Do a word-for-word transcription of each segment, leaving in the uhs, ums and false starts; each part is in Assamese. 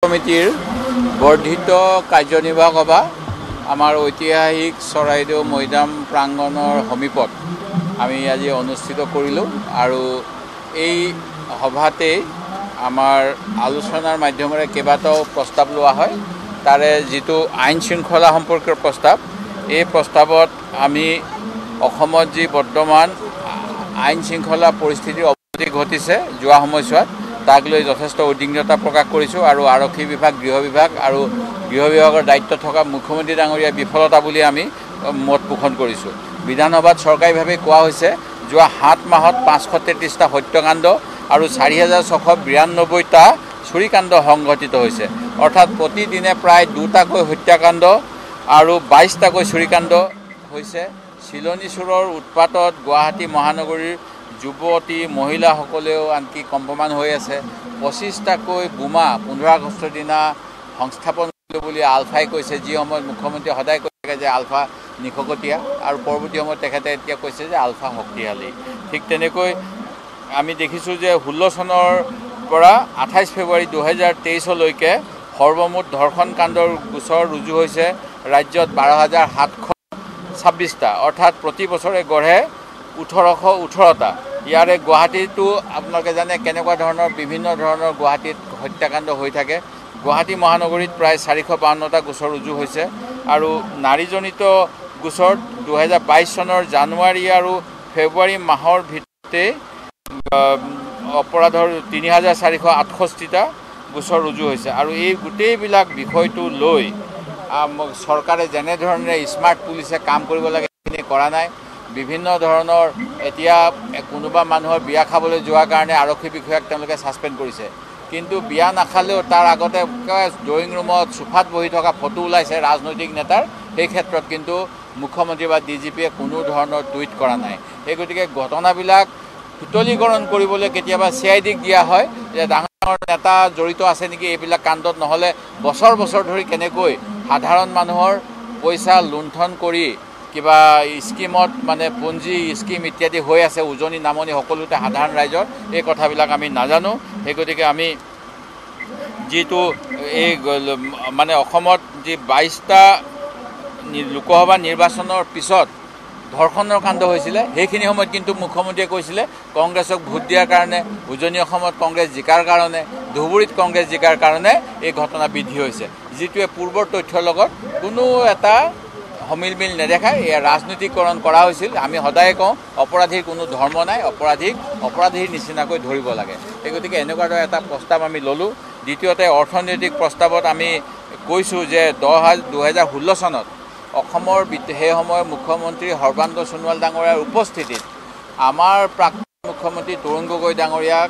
কমিটিৰ বৰ্ধিত কাৰ্যনিৰ্বাহক সভা আমাৰ ঐতিহাসিক চৰাইদেউ মৈদাম প্ৰাংগণৰ সমীপত আমি আজি অনুষ্ঠিত কৰিলোঁ আৰু এই সভাতে আমাৰ আলোচনাৰ মাধ্যমেৰে কেইবাটাও প্ৰস্তাৱ লোৱা হয়। তাৰে যিটো আইন শৃংখলা সম্পৰ্কীয় প্ৰস্তাৱ, এই প্ৰস্তাৱত আমি অসমত যি বৰ্তমান আইন শৃংখলা পৰিস্থিতিৰ অৱনতি ঘটিছে যোৱা সময়ছোৱাত, তাক লৈ যথেষ্ট উদ্বিগ্নতা প্ৰকাশ কৰিছোঁ আৰু আৰক্ষী বিভাগ, গৃহ বিভাগ আৰু গৃহ বিভাগৰ দায়িত্ব থকা মুখ্যমন্ত্ৰী ডাঙৰীয়াৰ বিফলতা বুলি আমি মত পোষণ কৰিছোঁ। বিধানসভাত চৰকাৰীভাৱে কোৱা হৈছে যোৱা সাত মাহত পাঁচশ তেত্ৰিছটা হত্যাকাণ্ড আৰু চাৰি হাজাৰ ছশ বিৰান্নব্বৈটা চুৰিকাণ্ড সংঘটিত হৈছে, অৰ্থাৎ প্ৰতিদিনে প্ৰায় দুটাকৈ হত্যাকাণ্ড আৰু বাইছটাকৈ চুৰিকাণ্ড হৈছে। চিলনী চোৰৰ উৎপাতত গুৱাহাটী মহানগৰীৰ যুৱতী মহিলাসকলেও আনকি কম্পমান হৈ আছে। পঁচিছটাকৈ বোমা পোন্ধৰ আগষ্টৰ দিনা সংস্থাপন কৰিলোঁ বুলি আলফাই কৈছে, যি সময়ত মুখ্যমন্ত্ৰীয়ে সদায় কৈ থাকে যে আলফা নিশকতীয়া, আৰু পৰৱৰ্তী সময়ত তেখেতে এতিয়া কৈছে যে আলফা শক্তিশালী। ঠিক তেনেকৈ আমি দেখিছোঁ যে ষোল্ল চনৰ পৰা আঠাইছ ফেব্ৰুৱাৰী দুহেজাৰ তেইছলৈকে সৰ্বমুঠ ধৰ্ষণ কাণ্ডৰ গোচৰ ৰুজু হৈছে ৰাজ্যত বাৰ হাজাৰ সাতশ ছাব্বিছটা, অৰ্থাৎ প্ৰতি বছৰে গঢ়ে ওঠৰশ ওঠৰটা। ইয়াৰে গুৱাহাটীতো আপোনালোকে জানে কেনেকুৱা ধৰণৰ বিভিন্ন ধৰণৰ গুৱাহাটীত হত্যাকাণ্ড হৈ থাকে। গুৱাহাটী মহানগৰীত প্ৰায় চাৰিশ বাৱন্নটা গোচৰ ৰুজু হৈছে আৰু নাৰীজনিত গোচৰ দুহেজাৰ বাইছ চনৰ জানুৱাৰী আৰু ফেব্ৰুৱাৰী মাহৰ ভিতৰতে অপৰাধৰ তিনি হাজাৰ চাৰিশ আঠষষ্ঠিটা গোচৰ ৰুজু হৈছে। আৰু এই গোটেইবিলাক বিষয়টো লৈ চৰকাৰে যেনেধৰণে স্মাৰ্ট পুলিচে কাম কৰিব লাগে সেইখিনি কৰা নাই। বিভিন্ন ধৰণৰ এতিয়া কোনোবা মানুহৰ বিয়া খাবলৈ যোৱাৰ কাৰণে আৰক্ষী বিষয়াক তেওঁলোকে ছাছপেণ্ড কৰিছে, কিন্তু বিয়া নাখালেও তাৰ আগতে ড্ৰয়িং ৰুমত চোফাত বহি থকা ফটো ওলাইছে ৰাজনৈতিক নেতাৰ, সেই ক্ষেত্ৰত কিন্তু মুখ্যমন্ত্ৰী বা ডি জি পিয়ে কোনো ধৰণৰ টুইট কৰা নাই। সেই গতিকে ঘটনাবিলাক সুতলীকৰণ কৰিবলৈ কেতিয়াবা চি আই ডিক দিয়া হয় যে ডাঙৰ ডাঙৰ নেতা জড়িত আছে নেকি এইবিলাক কাণ্ডত, নহ'লে বছৰ বছৰ ধৰি কেনেকৈ সাধাৰণ মানুহৰ পইচা লুণ্ঠন কৰি কিবা স্কিমত মানে পুঞ্জি স্কিম ইত্যাদি হৈ আছে উজনি নামনি সকলোতে সাধাৰণ ৰাইজৰ, এই কথাবিলাক আমি নাজানো। সেই গতিকে আমি যিটো এই মানে অসমত যি বাইছটা লোকসভা নিৰ্বাচনৰ পিছত ধৰ্ষণৰ কাণ্ড হৈছিলে, সেইখিনি সময়ত কিন্তু মুখ্যমন্ত্ৰীয়ে কৈছিলে কংগ্ৰেছক ভোট দিয়াৰ কাৰণে, উজনি অসমত কংগ্ৰেছ জিকাৰ কাৰণে, ধুবুৰীত কংগ্ৰেছ জিকাৰ কাৰণে এই ঘটনা বৃদ্ধি হৈছে, যিটোৱে পূৰ্বৰ তথ্যৰ লগত কোনো এটা সমিল মিল নেদেখায়। এয়া ৰাজনীতিকৰণ কৰা হৈছিল। আমি সদায় কওঁ অপৰাধীৰ কোনো ধৰ্ম নাই, অপৰাধীক অপৰাধীৰ নিচিনাকৈ ধৰিব লাগে। সেই গতিকে এনেকুৱা ধৰণৰ এটা প্ৰস্তাৱ আমি ল'লোঁ। দ্বিতীয়তে অৰ্থনৈতিক প্ৰস্তাৱত আমি কৈছোঁ যে দহ দুহেজাৰ ষোল্ল চনত অসমৰ সেই সময়ৰ মুখ্যমন্ত্ৰী সৰ্বানন্দ সোণোৱাল ডাঙৰীয়াৰ উপস্থিতিত আমাৰ প্ৰাক্তন মুখ্যমন্ত্ৰী তৰুণ গগৈ ডাঙৰীয়াক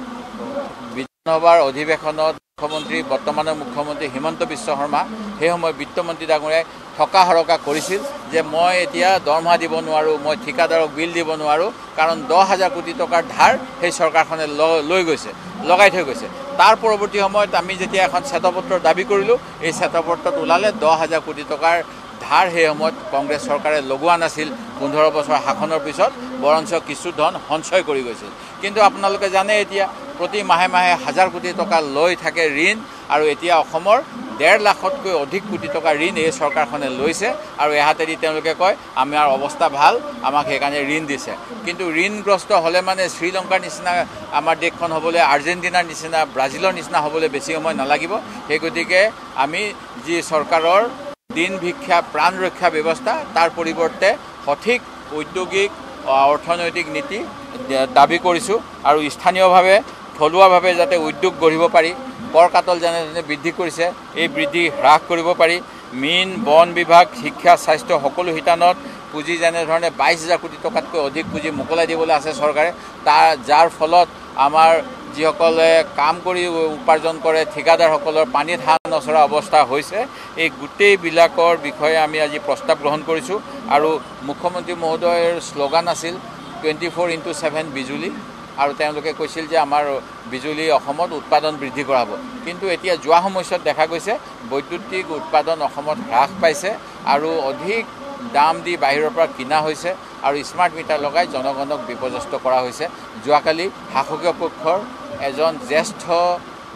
বিধানসভাৰ অধিৱেশনত মুখ্যমন্ত্ৰী বৰ্তমানৰ মুখ্যমন্ত্ৰী হিমন্ত বিশ্ব শৰ্মা সেই সময়ৰ বিত্তমন্ত্ৰী ডাঙৰীয়াই থকা সৰকা কৰিছিল যে মই এতিয়া দৰমহা দিব নোৱাৰোঁ, মই ঠিকাদাৰক বিল দিব নোৱাৰোঁ, কাৰণ দহ হাজাৰ কোটি টকাৰ ধাৰ সেই চৰকাৰখনে লৈ গৈছে, লগাই থৈ গৈছে। তাৰ পৰৱৰ্তী সময়ত আমি যেতিয়া এখন শ্বেতপত্ৰৰ দাবী কৰিলোঁ, এই শ্বেতপত্ৰত ওলালে দহ হাজাৰ কোটি টকাৰ ধাৰ সেই সময়ত কংগ্ৰেছ চৰকাৰে লগোৱা নাছিল। পোন্ধৰ বছৰ শাসনৰ পিছত বৰঞ্চ কিছু ধন সঞ্চয় কৰি গৈছিল। কিন্তু আপোনালোকে জানে এতিয়া প্ৰতি মাহে মাহে হাজাৰ কোটি টকা লৈ থাকে ঋণ, আৰু এতিয়া অসমৰ ডেৰ লাখতকৈ অধিক কোটি টকা ঋণ এই চৰকাৰখনে লৈছে, আৰু এহাতেদি তেওঁলোকে কয় আমাৰ অৱস্থা ভাল, আমাক সেইকাৰণে ঋণ দিছে। কিন্তু ঋণগ্ৰস্ত হ'লে মানে শ্ৰীলংকাৰ নিচিনা আমাৰ দেশখন হ'বলৈ, আৰ্জেণ্টিনাৰ নিচিনা, ব্ৰাজিলৰ নিচিনা হ'বলৈ বেছি সময় নালাগিব। সেই গতিকে আমি যি চৰকাৰৰ দিন ভিক্ষা প্ৰাণ ৰক্ষা ব্যৱস্থা, তাৰ পৰিৱৰ্তে সঠিক ঔদ্যোগিক অৰ্থনৈতিক নীতি দাবী কৰিছোঁ, আৰু স্থানীয়ভাৱে থলুৱাভাৱে যাতে উদ্যোগ গঢ়িব পাৰি, কৰ কাটল যেনেধৰণে বৃদ্ধি কৰিছে এই বৃদ্ধি হ্ৰাস কৰিব পাৰি। মীন বন বিভাগ, শিক্ষা, স্বাস্থ্য সকলো শিতানত পুঁজি যেনেধৰণে বাইছ হাজাৰ কোটি টকাতকৈ অধিক পুঁজি মোকলাই দিবলৈ আছে চৰকাৰে, তাৰ যাৰ ফলত আমাৰ যিসকলে কাম কৰি উপাৰ্জন কৰে ঠিকাদাৰসকলৰ পানীত হাঁহ নচৰা অৱস্থা হৈছে। এই গোটেইবিলাকৰ বিষয়ে আমি আজি প্ৰস্তাৱ গ্ৰহণ কৰিছোঁ, আৰু মুখ্যমন্ত্ৰী মহোদয়ৰ শ্লোগান আছিল টুৱেণ্টি ফ'ৰ ইণ্টু ছেভেন বিজুলী, আৰু তেওঁলোকে কৈছিল যে আমাৰ বিজুলী অসমত উৎপাদন বৃদ্ধি কৰা হ'ব। কিন্তু এতিয়া যোৱা সময়ছোৱাত দেখা গৈছে বৈদ্যুতিক উৎপাদন অসমত হ্ৰাস পাইছে, আৰু অধিক দাম দি বাহিৰৰ পৰা কিনা হৈছে, আৰু স্মাৰ্ট মিটাৰ লগাই জনগণক বিপৰ্যস্ত কৰা হৈছে। যোৱাকালি শাসকীয় পক্ষৰ এজন জ্যেষ্ঠ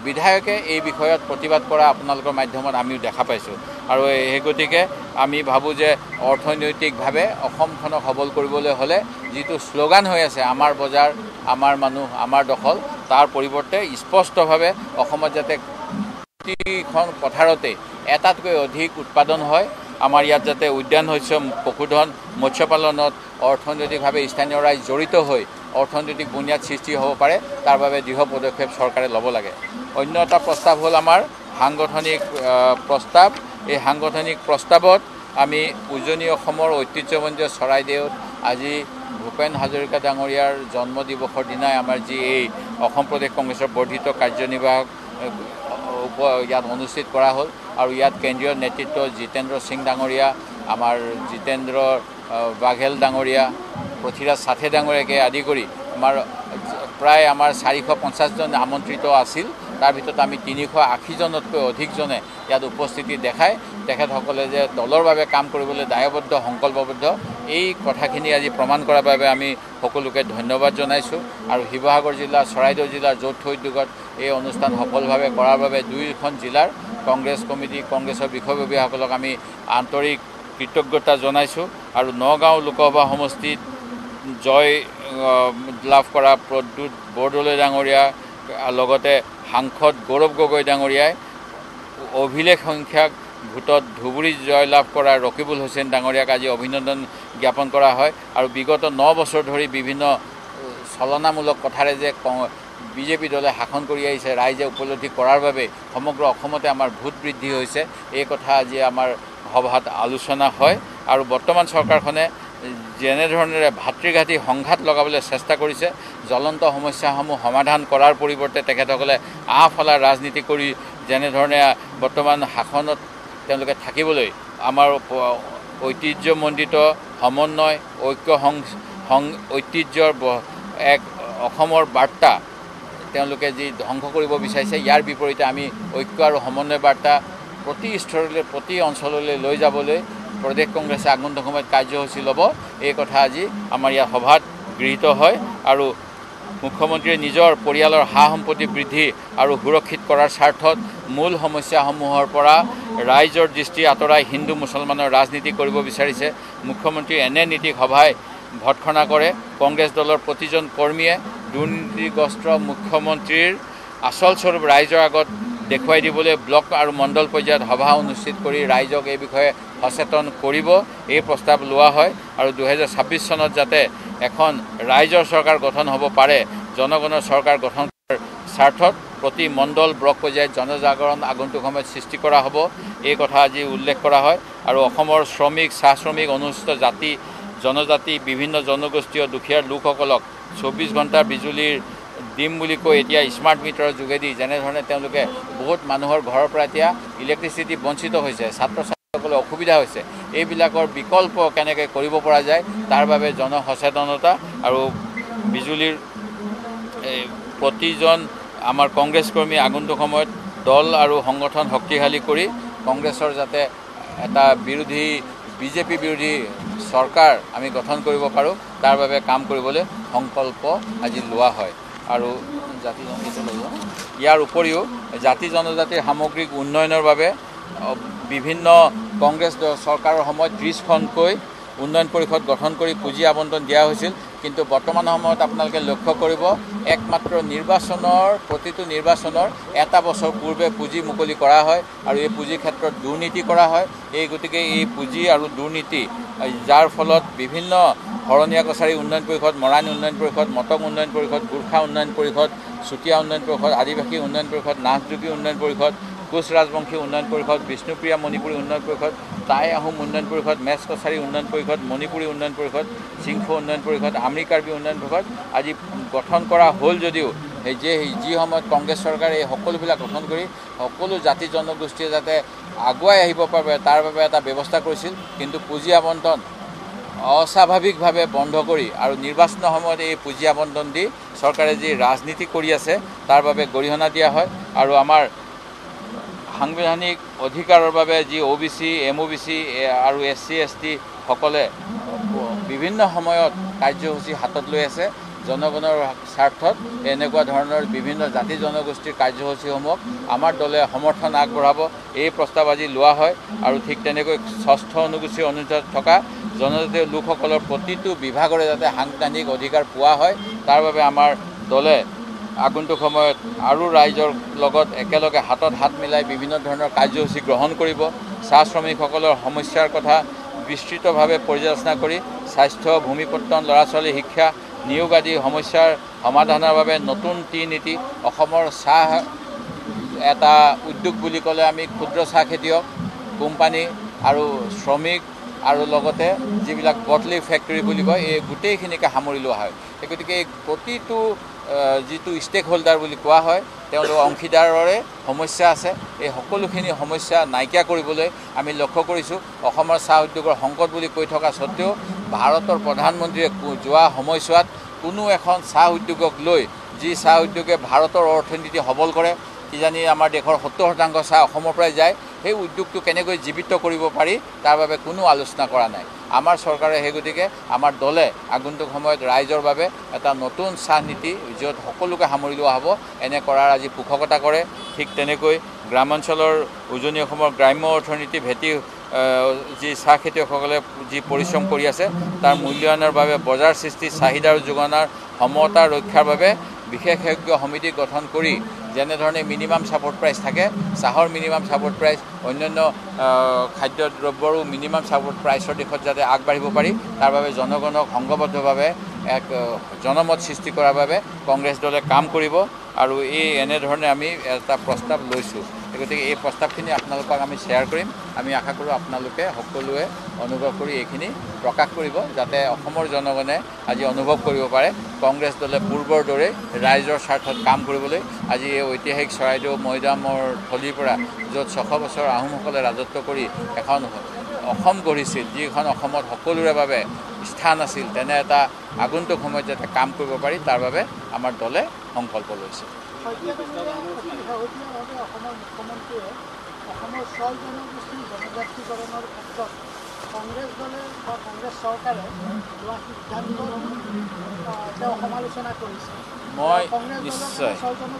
বিধায়কে এই বিষয়ত প্ৰতিবাদ কৰা আপোনালোকৰ মাধ্যমত আমিও দেখা পাইছোঁ আৰু এই গতিকে আমি ভাবোঁ যে অৰ্থনৈতিকভাৱে অসমখনক সবল কৰিবলৈ হ'লে যিটো শ্লোগান হৈ আছে আমাৰ বজাৰ আমাৰ মানুহ আমাৰ দখল তাৰ পৰিৱৰ্তে স্পষ্টভাৱে অসমত যাতে প্ৰতিখন পথাৰতে এটাতকৈ অধিক উৎপাদন হয় আমাৰ ইয়াত যাতে উদ্যান শস্য পশুধন মৎস্য পালনত অৰ্থনৈতিকভাৱে স্থানীয় ৰাইজ জড়িত হৈ অৰ্থনৈতিক বুনিয়াদ সৃষ্টি হ'ব পাৰে তাৰ বাবে দৃঢ় পদক্ষেপ চৰকাৰে ল'ব লাগে অন্য এটা প্ৰস্তাৱ হ'ল আমাৰ সাংগঠনিক প্ৰস্তাৱ এই সাংগঠনিক প্ৰস্তাৱত আমি উজনি অসমৰ ঐতিহ্যমণ্ডিত চৰাইদেউত আজি ভূপেন হাজৰিকা ডাঙৰীয়াৰ জন্ম দিৱসৰ দিনাই আমাৰ যি এই অসম প্ৰদেশ কংগ্ৰেছৰ বৰ্ধিত কাৰ্যনিৰ্বাহক ইয়াত অনুষ্ঠিত কৰা হ'ল আৰু ইয়াত কেন্দ্ৰীয় নেতৃত্ব জিতেন্দ্ৰ সিং ডাঙৰীয়া আমাৰ জিতেন্দ্ৰ বাঘেল ডাঙৰীয়া পৃথ্বীৰাজ সাথে ডাঙৰীয়াকে আদি কৰি আমাৰ প্ৰায় আমাৰ চাৰিশ পঞ্চাছজন আমন্ত্ৰিত আছিল তাৰ ভিতৰত আমি তিনিশ আশীজনতকৈ অধিকজনে ইয়াত উপস্থিতি দেখাই তেখেতসকলে যে দলৰ বাবে কাম কৰিবলৈ দায়বদ্ধ সংকল্পবদ্ধ এই কথাখিনি আজি প্ৰমাণ কৰাৰ বাবে আমি সকলোকে ধন্যবাদ জনাইছোঁ আৰু শিৱসাগৰ জিলা চৰাইদেউ জিলাৰ যৌথ উদ্যোগত এই অনুষ্ঠান সফলভাৱে কৰাৰ বাবে দুয়োখন জিলাৰ কংগ্ৰেছ কমিটি কংগ্ৰেছৰ বিষয়ববীয়াসকলক আমি আন্তৰিক কৃতজ্ঞতা জনাইছোঁ আৰু নগাঁও লোকসভা সমষ্টিত জয় লাভ কৰা প্ৰদ্যুৎ বৰদলৈ ডাঙৰীয়া লগতে সাংসদ গৌৰৱ গগৈ ডাঙৰীয়াই অভিলেখ সংখ্যক ভোটত ধুবুৰী জয়লাভ কৰা ৰকিবুল হুছেইন ডাঙৰীয়াক আজি অভিনন্দন জ্ঞাপন কৰা হয় আৰু বিগত ন বছৰ ধৰি বিভিন্ন চলনামূলক কথাৰে যে বিজেপি দলে শাসন কৰি আহিছে ৰাইজে উপলব্ধি কৰাৰ বাবে সমগ্ৰ অসমতে আমাৰ ভোট বৃদ্ধি হৈছে এই কথা আজি আমাৰ সভাত আলোচনা হয় আৰু বৰ্তমান চৰকাৰখনে যেনেধৰণেৰে ভাতৃঘাতী সংঘাত লগাবলৈ চেষ্টা কৰিছে জ্বলন্ত সমস্যাসমূহ সমাধান কৰাৰ পৰিৱৰ্তে তেখেতসকলে আফালা ৰাজনীতি কৰি যেনেধৰণে বৰ্তমান শাসনত তেওঁলোকে থাকিবলৈ আমাৰ ঐতিহ্যমণ্ডিত সমন্বয় ঐক্য সং ঐতিহ্যৰ এক অসমৰ বাৰ্তা তেওঁলোকে যি ধ্বংস কৰিব বিচাৰিছে ইয়াৰ বিপৰীতে আমি ঐক্য আৰু সমন্বয় বাৰ্তা প্ৰতি স্তৰলৈ প্ৰতি অঞ্চললৈ লৈ যাবলৈ প্ৰদেশ কংগ্ৰেছে আগন্তুক সময়ত কাৰ্যসূচী ল'ব এই কথা আজি আমাৰ ইয়াৰ সভাত গৃহীত হয় আৰু মুখ্যমন্ত্ৰীয়ে নিজৰ পৰিয়ালৰ সা সম্পত্তি বৃদ্ধি আৰু সুৰক্ষিত কৰাৰ স্বাৰ্থত মূল সমস্যাসমূহৰ পৰা ৰাইজৰ দৃষ্টি আঁতৰাই হিন্দু মুছলমানৰ ৰাজনীতি কৰিব বিচাৰিছে মুখ্যমন্ত্ৰী এনে নীতিক সভাই ভৎসনা কৰে কংগ্ৰেছ দলৰ প্ৰতিজন কৰ্মীয়ে দুৰ্নীতিগ্ৰস্ত মুখ্যমন্ত্ৰীৰ আচল স্বৰূপ ৰাইজৰ আগত দেখুৱাই দিবলৈ ব্লক আৰু মণ্ডল পৰ্যায়ত সভা অনুষ্ঠিত কৰি ৰাইজক এই বিষয়ে সচেতন কৰিব এই প্ৰস্তাৱ লোৱা হয় আৰু দুহেজাৰ ছাব্বিছ চনত যাতে এখন ৰাইজৰ চৰকাৰ গঠন হ'ব পাৰে জনগণৰ চৰকাৰ গঠন কৰাৰ স্বাৰ্থত প্ৰতি মণ্ডল ব্লক পৰ্যায়ত জনজাগৰণ আগন্তুক সময়ত সৃষ্টি কৰা হ'ব এই কথা আজি উল্লেখ কৰা হয় আৰু অসমৰ শ্ৰমিক চাহ শ্ৰমিক অনুসূচিত জাতি জনজাতি বিভিন্ন জনগোষ্ঠীয় দুখীয়াৰ লোকসকলক চৌব্বিছ ঘণ্টাৰ বিজুলীৰ দিম বুলি কৈ এতিয়া স্মাৰ্ট মিটাৰৰ যোগেদি যেনেধৰণে তেওঁলোকে বহুত মানুহৰ ঘৰৰ পৰা এতিয়া ইলেক্ট্ৰিচিটি বঞ্চিত হৈছে ছাত্ৰ ছাত্ৰীসকলৰ অসুবিধা হৈছে এইবিলাকৰ বিকল্প কেনেকৈ কৰিব পৰা যায় তাৰ বাবে জনসচেতনতা আৰু বিজুলীৰ প্ৰতিজন আমাৰ কংগ্ৰেছ কৰ্মী আগন্তুক সময়ত দল আৰু সংগঠন শক্তিশালী কৰি কংগ্ৰেছৰ যাতে এটা বিৰোধী বিজেপি বিৰোধী চৰকাৰ আমি গঠন কৰিব পাৰোঁ তাৰ বাবে কাম কৰিবলৈ সংকল্প আজি লোৱা হয় আৰু জাতি জনজাতি লৈ যাওঁ ইয়াৰ উপৰিও জাতি জনজাতিৰ সামগ্ৰিক উন্নয়নৰ বাবে বিভিন্ন কংগ্ৰেছ চৰকাৰৰ সময়ত ত্ৰিছখনকৈ উন্নয়ন পৰিষদ গঠন কৰি পুঁজি আবণ্টন দিয়া হৈছিল কিন্তু বৰ্তমান সময়ত আপোনালোকে লক্ষ্য কৰিব একমাত্ৰ নিৰ্বাচনৰ প্ৰতিটো নিৰ্বাচনৰ এটা বছৰ পূৰ্বে পুঁজি মুকলি কৰা হয় আৰু এই পুঁজিৰ ক্ষেত্ৰত দুৰ্নীতি কৰা হয় এই গতিকে এই পুঁজি আৰু দুৰ্নীতি যাৰ ফলত বিভিন্ন শৰণীয়া কছাৰী উন্নয়ন পৰিষদ মৰাণ উন্নয়ন পৰিষদ মটক উন্নয়ন পৰিষদ গোৰ্খা উন্নয়ন পৰিষদ চুতীয়া উন্নয়ন পৰিষদ আদিবাসী উন্নয়ন পৰিষদ নাথযোগী উন্নয়ন পৰিষদ কোচ ৰাজবংশী উন্নয়ন পৰিষদ বিষ্ণুপ্ৰিয়া মণিপুৰী উন্নয়ন পৰিষদ টাই আহোম উন্নয়ন পৰিষদ মেচ কছাৰী উন্নয়ন পৰিষদ মণিপুৰী উন্নয়ন পৰিষদ চিংফো উন্নয়ন পৰিষদ আমৰি কাৰ্বি উন্নয়ন পৰিষদ আজি গঠন কৰা হ'ল যদিও সেই যে যি সময়ত কংগ্ৰেছ চৰকাৰে এই সকলোবিলাক গঠন কৰি সকলো জাতি জনগোষ্ঠীয়ে যাতে আগুৱাই আহিব পাৰে তাৰ বাবে এটা ব্যৱস্থা কৰিছিল কিন্তু পুঁজি আবণ্টন অস্বাভাৱিকভাৱে বন্ধ কৰি আৰু নিৰ্বাচনৰ সময়ত এই পুঁজি আবণ্টন দি চৰকাৰে যি ৰাজনীতি কৰি আছে তাৰ বাবে গৰিহণা দিয়া হয় আৰু আমাৰ সাংবিধানিক অধিকাৰৰ বাবে যি O' B C M O' B C আৰু এছ চি এছ টি সকলে বিভিন্ন সময়ত কাৰ্যসূচী হাতত লৈ আছে জনগণৰ স্বাৰ্থত এনেকুৱা ধৰণৰ বিভিন্ন জাতি জনগোষ্ঠীৰ কাৰ্যসূচীসমূহক আমাৰ দলে সমৰ্থন আগবঢ়াব। এই প্ৰস্তাৱ আজি লোৱা হয় আৰু ঠিক তেনেকৈ ষষ্ঠ অনুসূচীৰ অনুযায়ী থকা জনজাতীয় লোকসকলৰ প্ৰতিটো বিভাগৰে যাতে সাংবিধানিক অধিকাৰ পোৱা হয়, তাৰ বাবে আমাৰ দলে আগন্তুক সময়ত আৰু ৰাইজৰ লগত একেলগে হাতত হাত মিলাই বিভিন্ন ধৰণৰ কাৰ্যসূচী গ্ৰহণ কৰিব। চাহ শ্ৰমিকসকলৰ সমস্যাৰ কথা বিস্তৃতভাৱে পৰ্যালোচনা কৰি স্বাস্থ্য, ভূমিপত্তন, ল'ৰা ছোৱালীৰ শিক্ষা, নিয়োগ আদি সমস্যাৰ সমাধানৰ বাবে নতুন টি নীতি। অসমৰ চাহ এটা উদ্যোগ বুলি ক'লে আমি ক্ষুদ্ৰ চাহ খেতিয়ক, কোম্পানী আৰু শ্ৰমিক আৰু লগতে যিবিলাক বটলি ফেক্টৰী বুলি কয়, এই গোটেইখিনিকে সামৰি লোৱা হয়। সেই গতিকে এই প্ৰতিটো যিটো ষ্টেক হোল্ডাৰ বুলি কোৱা হয়, তেওঁলোকৰ অংশীদাৰৰে সমস্যা আছে। এই সকলোখিনি সমস্যা নাইকিয়া কৰিবলৈ আমি লক্ষ্য কৰিছোঁ। অসমৰ চাহ উদ্যোগৰ সংকট বুলি কৈ থকা স্বত্তেও ভাৰতৰ প্ৰধানমন্ত্ৰীয়ে যোৱা সময়ছোৱাত কোনো এখন চাহ উদ্যোগক লৈ, যি চাহ উদ্যোগে ভাৰতৰ অৰ্থনীতি সবল কৰে, কিজানি আমাৰ দেশৰ সত্তৰ শতাংশ চাহ অসমৰ পৰাই যায়, সেই উদ্যোগটো কেনেকৈ জীৱিত কৰিব পাৰি তাৰ বাবে কোনো আলোচনা কৰা নাই আমাৰ চৰকাৰে। সেই গতিকে আমাৰ দলে আগন্তুক সময়ত ৰাইজৰ বাবে এটা নতুন চাহ নীতি, য'ত সকলোকে সামৰি লোৱা হ'ব, এনে কৰাৰ আজি পোষকতা কৰে। ঠিক তেনেকৈ গ্ৰামাঞ্চলৰ উজনি অসমৰ গ্ৰাম্য অৰ্থনীতি ভেটি যি চাহ খেতিয়কসকলে যি পৰিশ্ৰম কৰি আছে, তাৰ মূল্যায়নৰ বাবে বজাৰ সৃষ্টি, চাহিদা আৰু যোগানৰ সমতা ৰক্ষাৰ বাবে বিশেষজ্ঞ সমিতি গঠন কৰি, যেনেধৰণে মিনিমাম ছাপোৰ্ট প্ৰাইচ থাকে, চাহৰ মিনিমাম ছাপোৰ্ট প্ৰাইচ, অন্যান্য খাদ্য দ্ৰব্যৰো মিনিমাম ছাপোৰ্ট প্ৰাইচৰ দিশত যাতে আগবাঢ়িব পাৰি, তাৰ বাবে জনগণক সংঘবদ্ধভাৱে এক জনমত সৃষ্টি কৰাৰ বাবে কংগ্ৰেছ দলে কাম কৰিব। আৰু এই এনেধৰণে আমি এটা প্ৰস্তাৱ লৈছোঁ। গতিকে এই প্ৰস্তাৱখিনি আপোনালোকক আমি শ্বেয়াৰ কৰিম। আমি আশা কৰোঁ আপোনালোকে সকলোৱে অনুভৱ কৰি এইখিনি প্ৰকাশ কৰিব, যাতে অসমৰ জনগণে আজি অনুভৱ কৰিব পাৰে কংগ্ৰেছ দলে পূৰ্বৰ দৰে ৰাইজৰ স্বাৰ্থত কাম কৰিবলৈ আজি এই ঐতিহাসিক চৰাইদেউ মৈদামৰ থলীৰ পৰা, য'ত ছশ বছৰ আহোমসকলে ৰাজত্ব কৰি এখন অসম গঢ়িছিল, যিখন অসমত সকলোৰে বাবে স্থান আছিল, তেনে এটা আগন্তুক সময়ত যাতে কাম কৰিব পাৰি, তাৰ বাবে আমাৰ দলে সংকল্প লৈছে। অসমৰ ছয় জনগোষ্ঠীৰ জনজাতিকৰণৰ ক্ষেত্ৰত কংগ্ৰেছ দলে বা কংগ্ৰেছ চৰকাৰে লোৱা সিদ্ধান্তৰ তেওঁ সমালোচনা কৰিছে। মই নিশ্চয়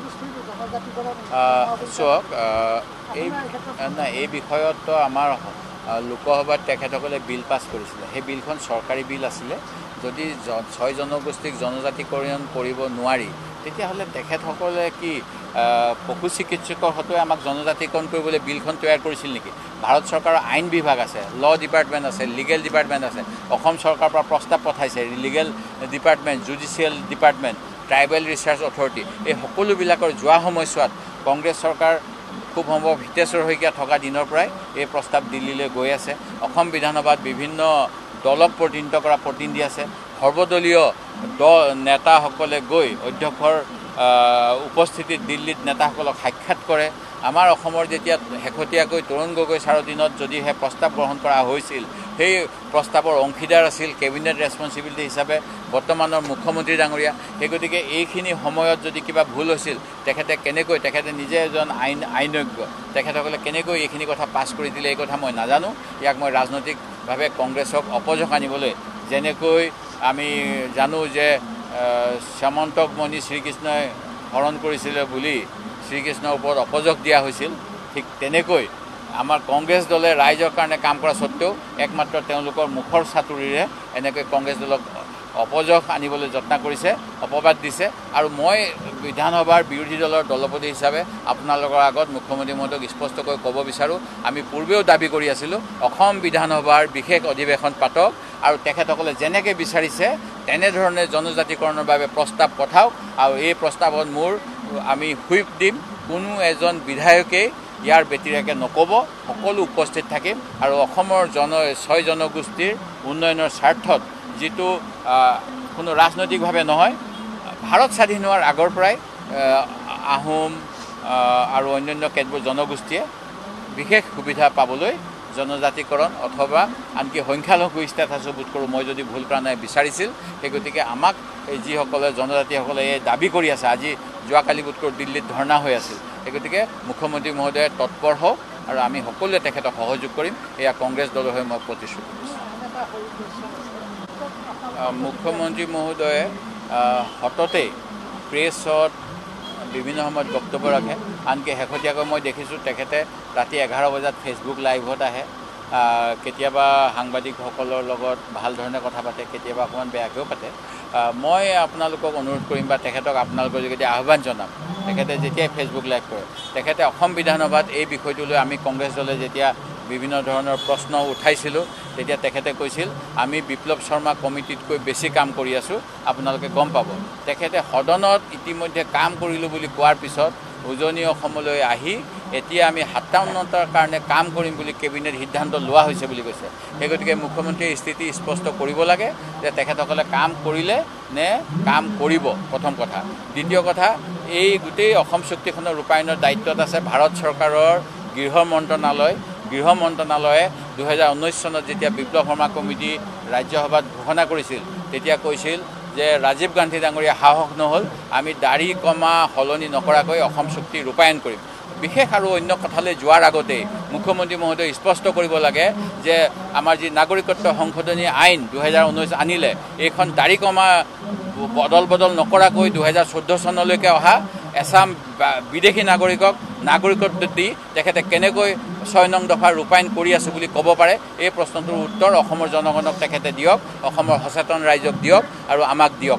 চাওক, এই নাই এই বিষয়ততো আমাৰ লোকসভাত তেখেতসকলে বিল পাছ কৰিছিলে। সেই বিলখন চৰকাৰী বিল আছিলে। যদি ছয় জনগোষ্ঠীক জনজাতিকৰণ কৰিব নোৱাৰি, তেতিয়াহ'লে তেখেতসকলে কি পশু চিকিৎসকৰ হতুৱাই আমাক জনজাতিকৰণ কৰিবলৈ বিলখন তৈয়াৰ কৰিছিল নেকি? ভাৰত চৰকাৰৰ আইন বিভাগ আছে, ল' ডিপাৰ্টমেণ্ট আছে, লিগেল ডিপাৰ্টমেণ্ট আছে। অসম চৰকাৰৰ পৰা প্ৰস্তাৱ পঠাইছে legal department, judicial department, tribal research authority, এই সকলোবিলাকৰ যোৱা সময়ছোৱাত কংগ্ৰেছ চৰকাৰ খুব সম্ভৱ হিতেশ্বৰ শইকীয়া থকা দিনৰ পৰাই এই প্ৰস্তাৱ দিল্লীলৈ গৈ আছে। অসম বিধানসভাত বিভিন্ন দলক প্ৰতিনিধিত্ব কৰা প্ৰতিনিধি আছে। সৰ্বদলীয় দল নেতাসকলে গৈ অধ্যক্ষৰ উপস্থিতিত দিল্লীত নেতাসকলক সাক্ষাৎ কৰে। আমাৰ অসমৰ যেতিয়া শেহতীয়াকৈ তৰুণ গগৈ ছাৰৰ দিনত যদিহে প্ৰস্তাৱ গ্ৰহণ কৰা হৈছিল, সেই প্ৰস্তাৱৰ অংশীদাৰ আছিল কেবিনেট ৰেছপঞ্চিবিলিটি হিচাপে বৰ্তমানৰ মুখ্যমন্ত্ৰী ডাঙৰীয়া। সেই গতিকে এইখিনি সময়ত যদি কিবা ভুল হৈছিল, তেখেতে কেনেকৈ, তেখেতে নিজে এজন আইন আইনজ্ঞ, তেখেতসকলে কেনেকৈ এইখিনি কথা পাছ কৰি দিলে এই কথা মই নাজানো। ইয়াক মই ৰাজনৈতিকভাৱে কংগ্ৰেছক অপযশ আনিবলৈ, যেনেকৈ আমি জানো যে শ্যামন্তক মণি শ্ৰীকৃষ্ণই হৰণ কৰিছিলে বুলি শ্ৰীকৃষ্ণৰ ওপৰত অপযশ দিয়া হৈছিল, ঠিক তেনেকৈ আমাৰ কংগ্ৰেছ দলে ৰাইজৰ কাৰণে কাম কৰা স্বত্তেও একমাত্ৰ তেওঁলোকৰ মুখৰ চাতুৰিৰে এনেকৈ কংগ্ৰেছ দলক অপযশ আনিবলৈ যত্ন কৰিছে, অপবাদ দিছে। আৰু মই বিধানসভাৰ বিৰোধী দলৰ দলপতি হিচাপে আপোনালোকৰ আগত মুখ্যমন্ত্ৰী মহোদয়ক স্পষ্টকৈ ক'ব বিচাৰোঁ, আমি পূৰ্বেও দাবী কৰি আছিলোঁ অসম বিধানসভাৰ বিশেষ অধিৱেশন পাতক আৰু তেখেতসকলে যেনেকৈ বিচাৰিছে তেনেধৰণে জনজাতিকৰণৰ বাবে প্ৰস্তাৱ পঠাওক। আৰু এই প্ৰস্তাৱত মোৰ আমি হুইপ দিম, কোনো এজন বিধায়কেই ইয়াৰ ব্যতিৰেকে নক'ব, সকলো উপস্থিত থাকিম। আৰু অসমৰ জন ছয় জনগোষ্ঠীৰ উন্নয়নৰ স্বাৰ্থত, যিটো কোনো ৰাজনৈতিকভাৱে নহয়, ভাৰত স্বাধীন হোৱাৰ আগৰ পৰাই আহোম আৰু অন্যান্য কেতবোৰ জনগোষ্ঠীয়ে বিশেষ সুবিধা পাবলৈ জনজাতিকৰণ অথবা আনকি সংখ্যালঘু ষ্টেটাছো বোধ কৰোঁ মই যদি ভুল কৰা নাই বিচাৰিছিল। সেই গতিকে আমাক এই যিসকলে জনজাতিসকলে এই দাবী কৰি আছে, আজি যোৱাকালি বোধ কৰোঁ দিল্লীত ধৰ্ণা হৈ আছিল। সেই গতিকে মুখ্যমন্ত্ৰী মহোদয়ে তৎপৰ হওক আৰু আমি সকলোৱে তেখেতক সহযোগ কৰিম, এয়া কংগ্ৰেছ দলৰ হৈ মই প্ৰতিশ্ৰুতি দিছোঁ। মুখ্যমন্ত্ৰী মহোদয়ে সততে প্ৰেছত বিভিন্ন সময়ত বক্তব্য ৰাখে আনকি শেহতীয়াকৈ মই দেখিছোঁ তেখেতে ৰাতি এঘাৰ বজাত ফেচবুক লাইভত আহে কেতিয়াবা সাংবাদিকসকলৰ লগত ভাল ধৰণে কথা পাতে কেতিয়াবা অকণমান বেয়াকৈও পাতে মই আপোনালোকক অনুৰোধ কৰিম বা তেখেতক আপোনালোকৰ যোগেদি আহ্বান জনাম তেখেতে যেতিয়াই ফেচবুক লাইভ কৰে তেখেতে অসম বিধানসভাত এই বিষয়টো লৈ আমি কংগ্ৰেছ দলে যেতিয়া বিভিন্ন ধৰণৰ প্ৰশ্ন উঠাইছিলোঁ তেতিয়া তেখেতে কৈছিল আমি বিপ্লৱ শৰ্মা কমিটিতকৈ বেছি কাম কৰি আছোঁ আপোনালোকে গম পাব তেখেতে সদনত ইতিমধ্যে কাম কৰিলোঁ বুলি কোৱাৰ পিছত উজনি অসমলৈ আহি এতিয়া আমি সাতাৱন্নটাৰ কাৰণে কাম কৰিম বুলি কেবিনেট সিদ্ধান্ত লোৱা হৈছে বুলি কৈছে সেই গতিকে মুখ্যমন্ত্ৰীয়ে স্থিতি স্পষ্ট কৰিব লাগে যে তেখেতসকলে কাম কৰিলে নে কাম কৰিব প্ৰথম কথা দ্বিতীয় কথা এই গোটেই অসম চুক্তিখনৰ ৰূপায়ণৰ দায়িত্বত আছে ভাৰত চৰকাৰৰ গৃহ মন্ত্ৰণালয় গৃহ মন্ত্ৰণালয়ে দুহেজাৰ ঊনৈছ চনত যেতিয়া বিপ্লৱ শৰ্মা কমিটি ৰাজ্যসভাত ঘোষণা কৰিছিল তেতিয়া কৈছিল যে ৰাজীৱ গান্ধী ডাঙৰীয়া সাহস নহ'ল আমি দাড়ি কমা সলনি নকৰাকৈ অসম চুক্তি ৰূপায়ণ কৰিম বিশেষ আৰু অন্য কথালৈ যোৱাৰ আগতেই মুখ্যমন্ত্ৰী মহোদয় স্পষ্ট কৰিব লাগে যে আমাৰ যি নাগৰিকত্ব সংশোধনী আইন দুহেজাৰ ঊনৈছ আনিলে এইখন দাড়ি কমা বদল বদল নকৰাকৈ দুহেজাৰ চৈধ্য চনলৈকে অহা এছাম বিদেশী নাগৰিকক নাগৰিকত্ব দি তেখেতে কেনেকৈ ছয় নং দফা ৰূপায়ণ কৰি আছোঁ বুলি ক'ব পাৰে এই প্ৰশ্নটোৰ উত্তৰ অসমৰ জনগণক তেখেতে দিয়ক অসমৰ সচেতন ৰাইজক দিয়ক আৰু আমাক দিয়ক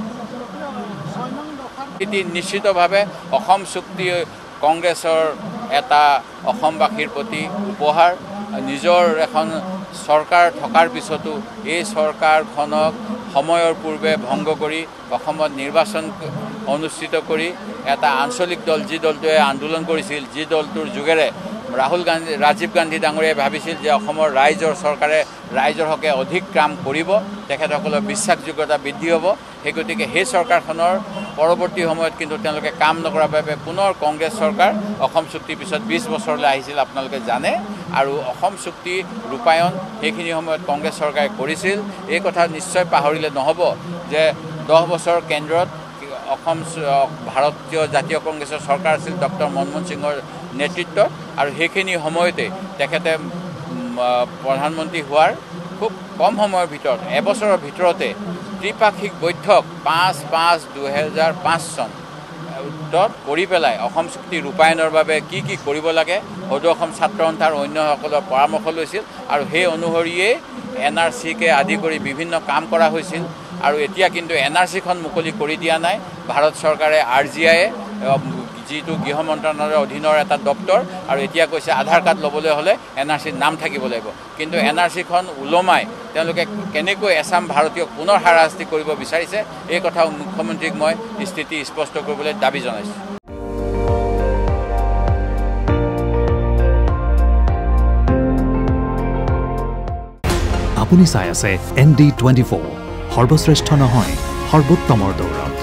এটি নিশ্চিতভাৱে অসম চুক্তি কংগ্ৰেছৰ এটা অসমবাসীৰ প্ৰতি উপহাৰ নিজৰ এখন চৰকাৰ থকাৰ পিছতো এই চৰকাৰখনক সময়ৰ পূৰ্বে ভংগ কৰি অসমত নিৰ্বাচন অনুষ্ঠিত কৰি এটা আঞ্চলিক দল যি দলটোৱে আন্দোলন কৰিছিল যি দলটোৰ যোগেৰে ৰাহুল গান্ধী ৰাজীৱ গান্ধী ডাঙৰীয়াই ভাবিছিল যে অসমৰ ৰাইজৰ চৰকাৰে ৰাইজৰ হকে অধিক কাম কৰিব তেখেতসকলৰ বিশ্বাসযোগ্যতা বৃদ্ধি হ'ব সেই গতিকে সেই চৰকাৰখনৰ পৰৱৰ্তী সময়ত কিন্তু তেওঁলোকে কাম নকৰাৰ বাবে পুনৰ কংগ্ৰেছ চৰকাৰ অসম চুক্তিৰ পিছত বিছ বছৰলৈ আহিছিল আপোনালোকে জানে আৰু অসম চুক্তি ৰূপায়ণ সেইখিনি সময়ত কংগ্ৰেছ চৰকাৰে কৰিছিল এই কথা নিশ্চয় পাহৰিলে নহ'ব যে দহ বছৰ কেন্দ্ৰত অসম ভাৰতীয় জাতীয় কংগ্ৰেছৰ চৰকাৰ আছিল ডক্টৰ মনমোহন সিঙৰ নেতৃত্বত আৰু সেইখিনি সময়তে তেখেতে প্ৰধানমন্ত্ৰী হোৱাৰ খুব কম সময়ৰ ভিতৰত এবছৰৰ ভিতৰতে ত্ৰিপাক্ষিক বৈঠক পাঁচ পাঁচ দুহেজাৰ পাঁচ চন কৰি পেলাই অসম চুক্তি ৰূপায়ণৰ বাবে কি কি কৰিব লাগে সদৌ অসম ছাত্ৰ সন্থাৰ অন্যসকলৰ পৰামৰ্শ লৈছিল আৰু সেই অনুসৰিয়েই এন আৰ চিকে আদি কৰি বিভিন্ন কাম কৰা হৈছিল আৰু এতিয়া কিন্তু এন আৰ চিখন মুকলি কৰি দিয়া নাই ভাৰত চৰকাৰে আৰ জি আইয়ে যিটো গৃহ মন্ত্ৰণালয়ৰ অধীনৰ এটা দপ্তৰ আৰু এতিয়া কৈছে আধাৰ কাৰ্ড ল'বলৈ হ'লে এন আৰ চিৰ নাম থাকিব লাগিব কিন্তু এন আৰ চিখন ওলমাই তেওঁলোকে কেনেকৈ এছাম ভাৰতীয়ক পুনৰ হাৰাশাস্তি কৰিব বিচাৰিছে এই কথা মুখ্যমন্ত্ৰীক মই স্থিতি স্পষ্ট কৰিবলৈ দাবী জনাইছোঁ আপুনি চাই আছে এন ডি টুৱেণ্টি ফ'ৰ সৰ্বশ্ৰেষ্ঠ নহয় সৰ্বোত্তমৰ দৌৰত